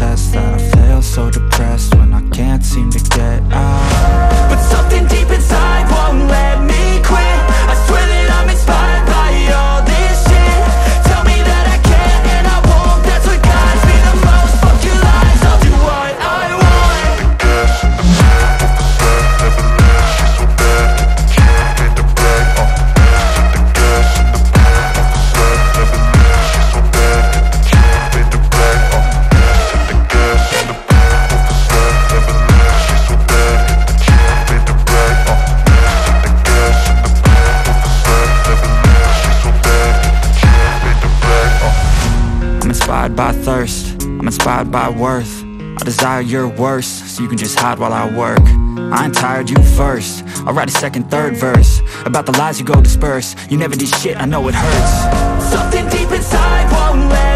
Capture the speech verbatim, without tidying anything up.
test that I fail so depressed when I can't seem to get out. But something deep inside won't let me quit. I swear that I'm inspired by all this shit. Tell me that I can't and I won't. That's what guides me the most. Fuck your lies, I'll do what I want. The gas in the back of the bed, never leave, she's so bad. Can't hit the brag, uh. The gas in the back of the bed, never leave, she's so bad. Can't hit the brag, uh. The gas in the back of the bed, never leave, she's so bad. Can't hit the brag, uh. The gas in the back of the bed, never leave, she's so bad. Can't hit the brag, uh. I'm inspired by thirst, I'm inspired by worth. I desire your worst, so you can just hide while I work. I ain't tired, you first. I'll write a second, third verse about the lies you go disperse. You never did shit, I know it hurts. Something deep inside won't let